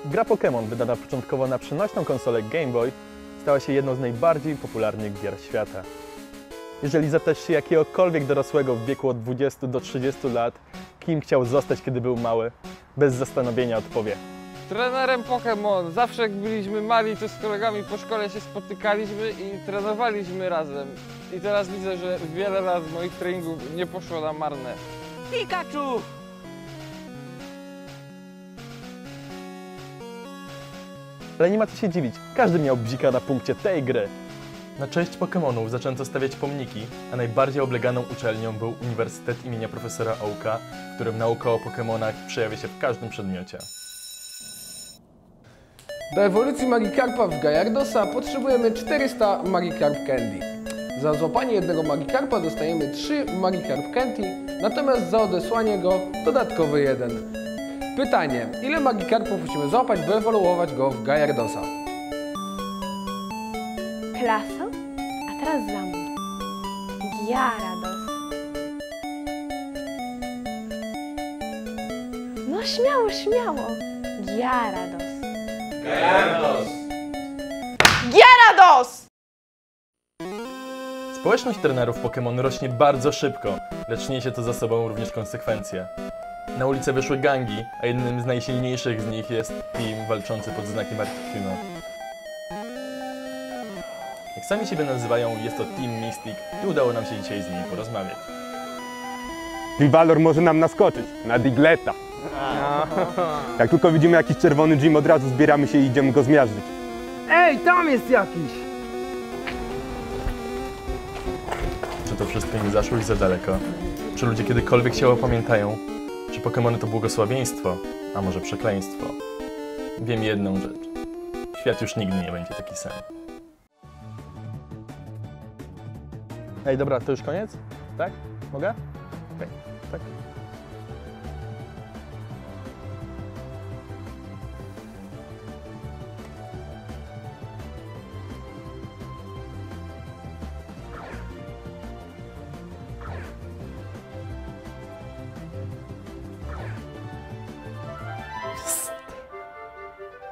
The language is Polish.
Gra Pokémon, wydana początkowo na przenośną konsolę Game Boy, stała się jedną z najbardziej popularnych gier świata. Jeżeli zapytasz się jakiegokolwiek dorosłego w wieku od 20 do 30 lat, kim chciał zostać, kiedy był mały, bez zastanowienia odpowie: trenerem Pokémon. Zawsze jak byliśmy mali, to z kolegami po szkole się spotykaliśmy i trenowaliśmy razem. I teraz widzę, że wiele lat moich treningów nie poszło na marne. Pikachu! Ale nie ma co się dziwić, każdy miał bzika na punkcie tej gry. Na cześć Pokémonów zaczęto stawiać pomniki, a najbardziej obleganą uczelnią był Uniwersytet imienia profesora Oaka, w którym nauka o Pokémonach przejawia się w każdym przedmiocie. Do ewolucji Magikarpa w Gyaradosa potrzebujemy 400 Magikarp Candy. Za złapanie jednego Magikarpa dostajemy 3 Magikarp Candy, natomiast za odesłanie go dodatkowy 1. Pytanie, ile Magikarpów musimy złapać, by ewoluować go w Gyaradosa? Klaso? A teraz za mną. Gyarados. No śmiało, śmiało. Gyarados. Gyarados! Gyarados! Społeczność trenerów Pokémon rośnie bardzo szybko, lecz niesie to za sobą również konsekwencje. Na ulicę wyszły gangi, a jednym z najsilniejszych z nich jest team walczący pod znakiem Articuno. Jak sami siebie nazywają, jest to Team Mystic i udało nam się dzisiaj z nimi porozmawiać. Grivalor może nam naskoczyć na Digletta. Jak tylko widzimy jakiś czerwony gym, od razu zbieramy się i idziemy go zmiażdżyć. Ej, tam jest jakiś! Czy to wszystko nie zaszło już za daleko? Czy ludzie kiedykolwiek się opamiętają? Czy Pokémony to błogosławieństwo, a może przekleństwo? Wiem jedną rzecz. Świat już nigdy nie będzie taki sam. Ej, dobra, to już koniec? Tak? Mogę? Okej, tak.